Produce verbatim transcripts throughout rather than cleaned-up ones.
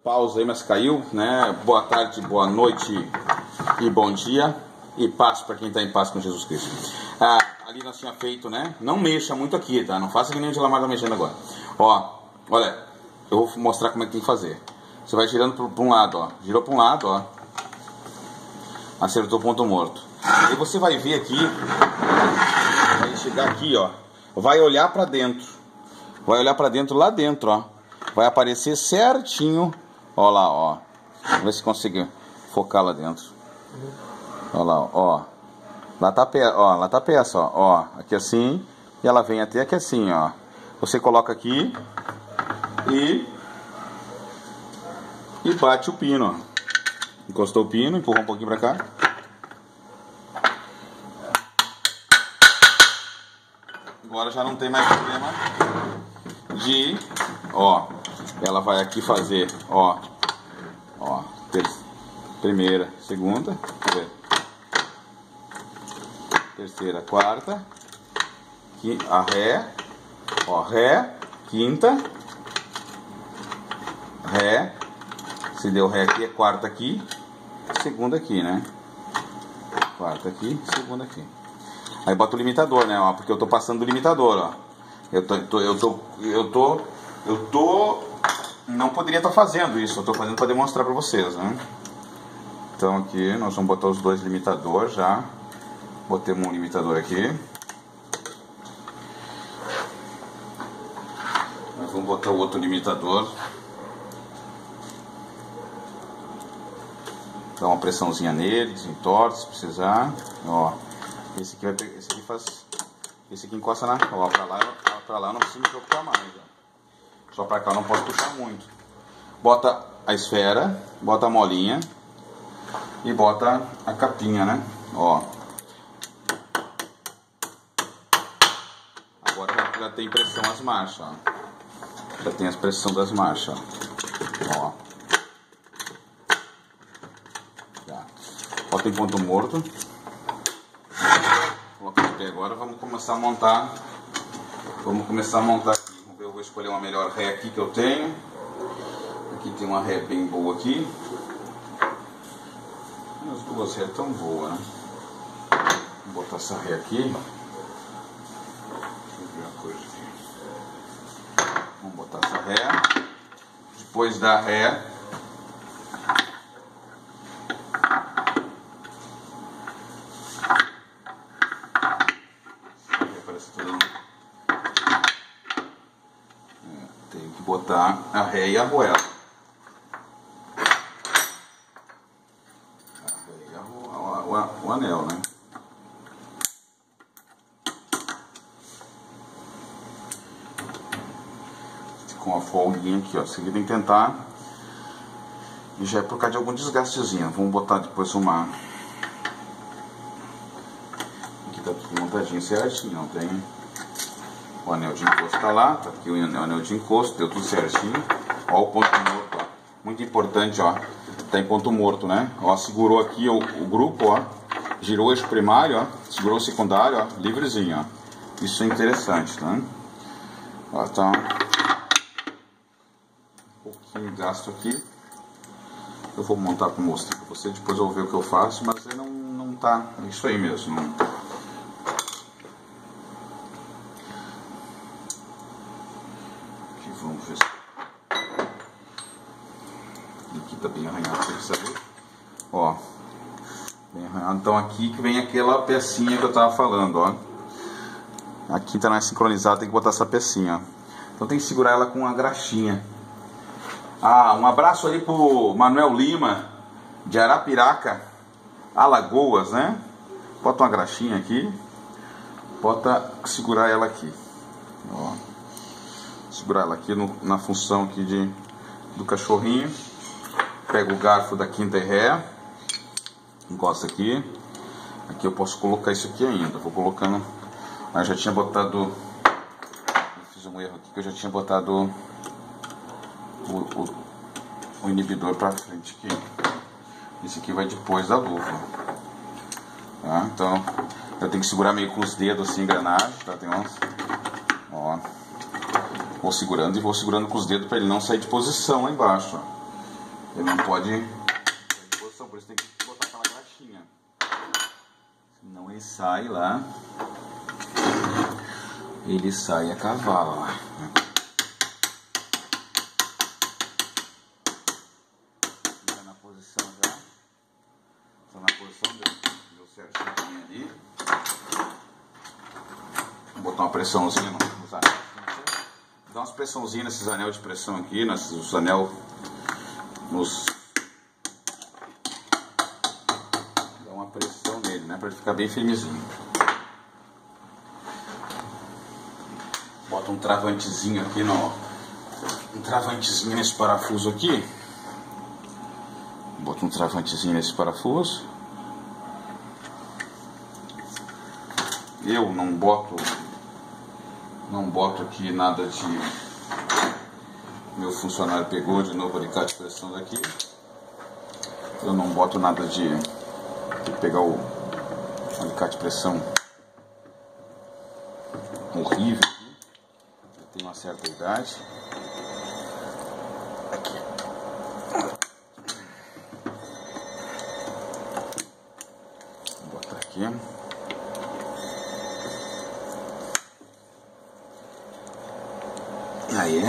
Pausa aí, mas caiu, né? Boa tarde, boa noite e bom dia. E paz para quem está em paz com Jesus Cristo. Ah, ali nós tínhamos feito, né? Não mexa muito aqui, tá? Não faça que nem o Dilamar tá mexendo agora. Ó, olha, eu vou mostrar como é que tem que fazer. Você vai girando para um lado, ó. Girou para um lado, ó. Acertou o ponto morto. E você vai ver aqui, vai chegar aqui, ó. Vai olhar para dentro. Vai olhar para dentro, lá dentro, ó. Vai aparecer certinho. Ó lá, ó. Vamos ver se conseguir focar lá dentro. Ó lá, ó. Lá tá, pe... ó, lá tá a peça, ó. Ó. Aqui assim. E ela vem até aqui assim, ó. Você coloca aqui. E... E bate o pino, ó. Encostou o pino, empurra um pouquinho pra cá. Agora já não tem mais problema de... Ó. Ela vai aqui fazer, ó, ó, ter, primeira, segunda, ver, terceira, quarta, qui, a ré, ó, ré, quinta, ré, se deu ré aqui, é quarta aqui, segunda aqui, né? Quarta aqui, segunda aqui. Aí bota o limitador, né? Ó, porque eu tô passando do limitador, ó. Eu tô, tô, eu tô, eu tô, eu tô Não poderia estar fazendo isso, eu estou fazendo para demonstrar para vocês, né? Então aqui nós vamos botar os dois limitadores já. Botei um limitador aqui. Nós vamos botar o outro limitador. Dá uma pressãozinha nele, desentorta se precisar. Ó, esse aqui vai pegar, esse aqui faz, esse aqui encosta na, ó, para lá, para lá não precisa me preocupar mais, ó. Só pra cá não pode puxar muito. Bota a esfera, bota a molinha e bota a capinha, né? Ó. Agora já tem pressão as marchas, ó. Já tem a pressão das marchas, ó. Ó. Já. Bota em ponto morto. Coloca até agora, vamos começar a montar. Vamos começar a montar. Eu vou escolher uma melhor ré aqui que eu tenho. Aqui tem uma ré bem boa aqui. As duas ré tão boas, né? Vou botar essa ré aqui. Deixa eu ver uma coisa aqui. Vamos botar essa ré. Depois da ré, parece tudo. Tenho que botar a ré e a arruela. A ré e a arruela, o, o anel, né? Com a folguinha aqui, ó. Seguida tem que tentar. E já é por causa de algum desgastezinho. Vamos botar depois uma. Aqui tá tudo montadinho certinho, não tem. O anel de encosto tá lá, tá aqui o anel de encosto, deu tudo certinho. Ó o ponto morto, ó. Muito importante, ó. Tá em ponto morto, né? Ó, segurou aqui o, o grupo, ó. Girou o eixo primário, ó. Segurou o secundário, ó. Livrezinho, ó. Isso é interessante, tá? Ó, tá um pouquinho gasto aqui. Eu vou montar para mostrar pra você, depois eu vou ver o que eu faço, mas não, não tá. É isso aí mesmo. Não. Vamos ver se... Aqui tá bem arranhado, você precisa ver. Ó, bem arranhado. Então aqui que vem aquela pecinha que eu tava falando, ó. Aqui tá mais sincronizado, tem que botar essa pecinha, ó. Então tem que segurar ela com uma graxinha. Ah, um abraço aí pro Manuel Lima, de Arapiraca, Alagoas, né? Bota uma graxinha aqui. Bota, segurar ela aqui, ó. Segurar ela aqui no, na função aqui de, do cachorrinho. Pega o garfo da quinta e ré. Encosta aqui. Aqui eu posso colocar isso aqui ainda. Vou colocando. Mas já tinha botado. Eu fiz um erro aqui que eu já tinha botado o, o, o inibidor pra frente aqui. Esse aqui vai depois da luva. Tá? Então eu tenho que segurar meio com os dedos assim, engrenagem. Tá? Tem umas. Ó. Vou segurando e vou segurando com os dedos para ele não sair de posição lá embaixo, ó. Ele não pode sair de posição, por isso tem que botar aquela graxinha. Senão ele sai lá. Ele sai a cavalo lá. Fica na posição já. Está na posição, deu, deu certinho ali. Vou botar uma pressãozinha nos anéis. Dá umas pressãozinhas nesses anel de pressão aqui, nesses anel nos. Dá uma pressão nele, né? Para ele ficar bem firmezinho. Bota um travantezinho aqui no. Um travantezinho nesse parafuso aqui. Bota um travantezinho nesse parafuso. Eu não boto. Não boto aqui nada de. Meu funcionário pegou de novo o alicate de pressão daqui. Eu não boto nada de. De pegar o alicate de pressão horrível aqui. Eu tenho uma certa idade. Aqui. Vou botar aqui. Aí,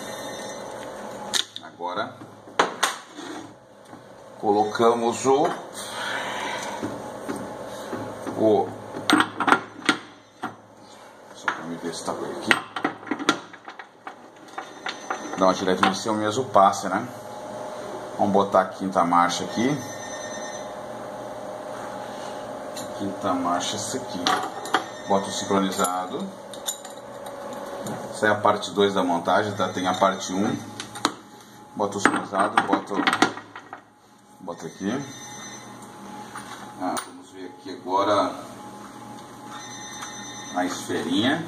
agora colocamos o o só para me ver se tá por aqui. Dá uma diretinha de ser o mesmo passe, né? Vamos botar a quinta marcha aqui. Quinta marcha, essa aqui. Bota o sincronizado. Essa é a parte dois da montagem, tá? Tem a parte um. Bota o sincronizado, bota o... Bota aqui. Ah, vamos ver aqui agora a esferinha.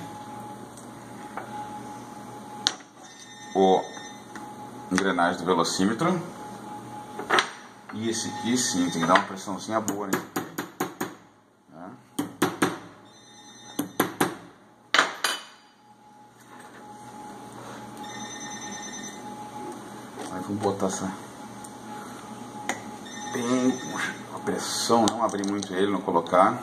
O engrenagem do velocímetro. E esse aqui sim, tem que dar uma pressãozinha boa nele. Vamos botar essa bem a pressão, não abrir muito ele, não colocar.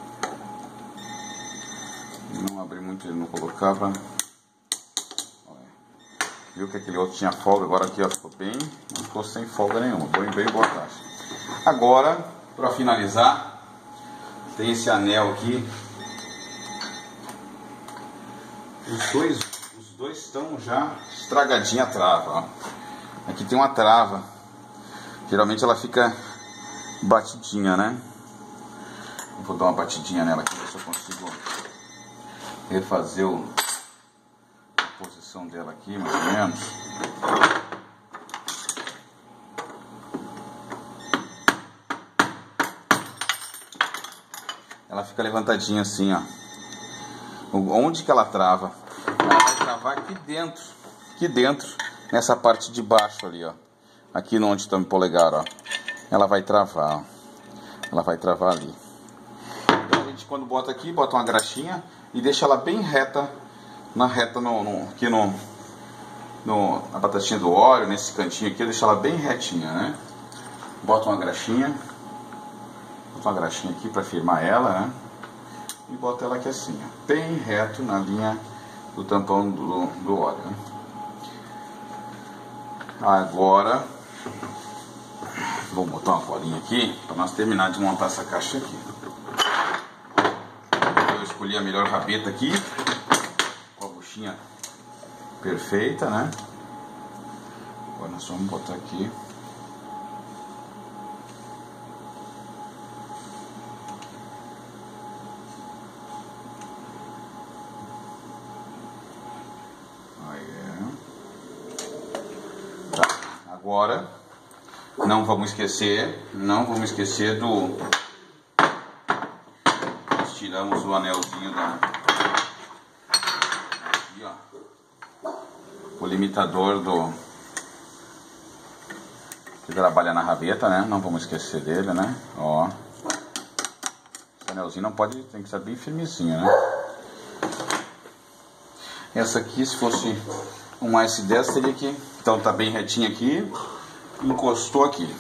Não abrir muito ele, não colocar pra... Viu que aquele outro tinha folga, agora aqui ó, ficou bem, não ficou sem folga nenhuma, bem, bem boa taxa. Agora, para finalizar, tem esse anel aqui. Os dois, os dois estão já estragadinha a trava, ó. Aqui tem uma trava, geralmente ela fica batidinha, né? Vou dar uma batidinha nela aqui, ver se eu consigo refazer o, a posição dela aqui, mais ou menos. Ela fica levantadinha assim, ó. Onde que ela trava? Ela vai travar aqui dentro, aqui dentro. Nessa parte de baixo ali, ó. Aqui onde está o polegar, ó. Ela vai travar, ó. Ela vai travar ali. Então a gente quando bota aqui, bota uma graxinha e deixa ela bem reta. Na reta, no, no, aqui no, no... na batatinha do óleo, nesse cantinho aqui, deixa ela bem retinha, né? Bota uma graxinha. Bota uma graxinha aqui para firmar ela, né? E bota ela aqui assim, ó. Bem reto na linha do tampão do, do óleo, né? Agora, vou botar uma colinha aqui para nós terminar de montar essa caixa aqui. Eu escolhi a melhor rabeta aqui, com a buchinha perfeita, né? Agora nós vamos botar aqui. Agora, não vamos esquecer, não vamos esquecer do... Nós tiramos o anelzinho da... Aqui, ó. O limitador do... Que trabalha na rabeta, né? Não vamos esquecer dele, né? Ó. Esse anelzinho não pode... Tem que ser bem firmezinho, né? Essa aqui, se fosse um S dez, teria que... Então tá bem retinho aqui. encostou aqui.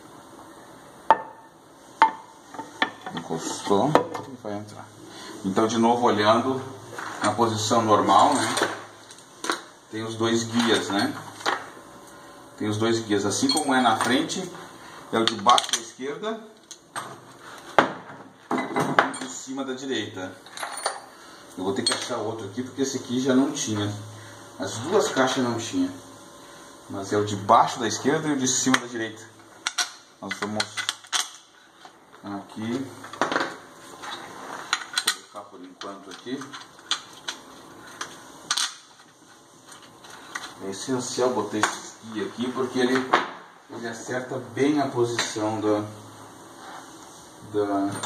Encostou e vai entrar. Então, de novo, olhando na posição normal, né? Tem os dois guias, né? Tem os dois guias, assim como é na frente, é o de baixo da esquerda e o de cima da direita. Eu vou ter que achar outro aqui, porque esse aqui já não tinha. As duas caixas não tinha. Mas é o de baixo da esquerda e o de cima da direita. Nós vamos aqui. Vou colocar por enquanto aqui. É essencial botar esse guia aqui, porque ele, ele acerta bem a posição da... da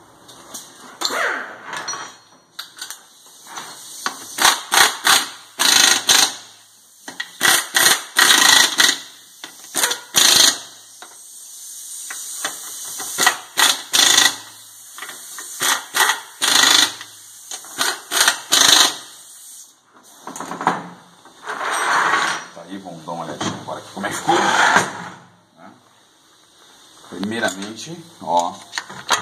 Vamos dar uma olhadinha agora aqui como é que ficou. Primeiramente, ó,